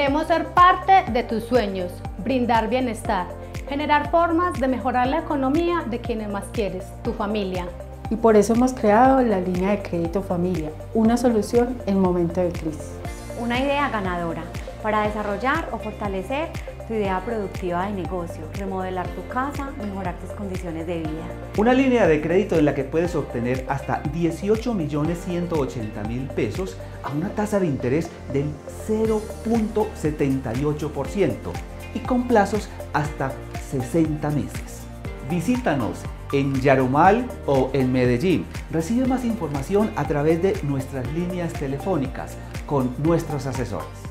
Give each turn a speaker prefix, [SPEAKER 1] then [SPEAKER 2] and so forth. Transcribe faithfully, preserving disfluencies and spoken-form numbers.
[SPEAKER 1] Queremos ser parte de tus sueños, brindar bienestar, generar formas de mejorar la economía de quienes más quieres, tu familia.
[SPEAKER 2] Y por eso hemos creado la línea de crédito familia, una solución en momento de crisis.
[SPEAKER 3] Una idea ganadora para desarrollar o fortalecer tu idea productiva de negocio, remodelar tu casa, mejorar tus condiciones de vida.
[SPEAKER 4] Una línea de crédito en la que puedes obtener hasta dieciocho millones ciento ochenta mil pesos a una tasa de interés del cero punto setenta y ocho por ciento y con plazos hasta sesenta meses. Visítanos en Yarumal o en Medellín. Recibe más información a través de nuestras líneas telefónicas con nuestros asesores.